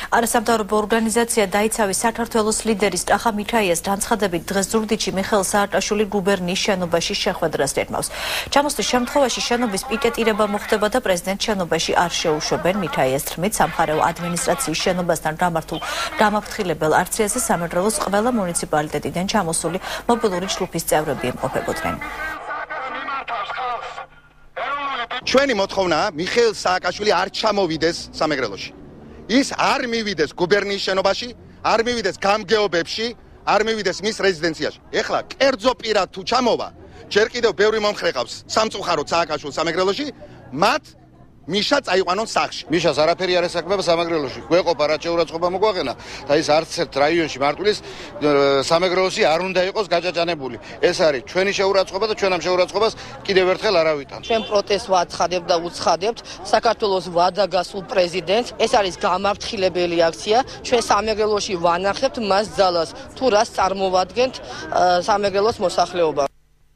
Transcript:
არასამთავრობო ორგანიზაცია დაიცავი საქართველოს ლიდერის ტრახა მიქაიას განცხადებით დღეს ზუგდიდში მიხეილ სააკაშვილი გუბერნიის შენობაში შეხვედრას გეგმავს. ჩამოსვლის შემთხვევაში შენობის პიკეტირება მოხდება და პრეზიდენტ შენობაში არ შეუშვებენ. მიქაიას თქმით, სამხარეო ადმინისტრაციის შენობასთან გამაფრთხილებელ აქციაზე სამეგრელოს ყველა მუნიციპალიტეტიდან ჩამოსული მობილური ჯგუფის წევრები იმყოფებოდნენ. ჩვენი მოთხოვნაა მიხეილ სააკაშვილი არ ჩამოვიდეს სამეგრელოში. ის არ მივიდეს გუბერნიის შენობაში, არ მივიდეს გამგეობებში, არ მივიდეს მის რეზიდენციაში. ეხლა კერძო პირად თუ ჩამოვა, ჯერ კიდევ ბევრი მომხრე ყავს სამწუხაროდ სააკაშვილს სამეგრელოში, მათ მიშა წაიყვანონ სახლში. მიშას არაფერი არ ესაქმება სამეგრელოში. გვეყოფა რა შეურაცხყოფა მოგვაყენა და ის არც ერთ რაიონში მარტვილის სამეგრელოში არ უნდა იყოს გაჭაჭანებული. ეს არის ჩვენი შეურაცხყოფა და ჩვენ ამ შეურაცხყოფას კიდევ ერთხელ არ ავიტანთ. ჩვენ პროტესტს ვაცხადებთ და უცხადებთ საქართველოს ვადაგასულ პრეზიდენტს. ეს არის გამაფრთხილებელი აქცია. ჩვენ სამეგრელოში ვანახებთ მას ძალას, თუ რას წარმოვადგენთ სამეგრელოს მოსახლეობა.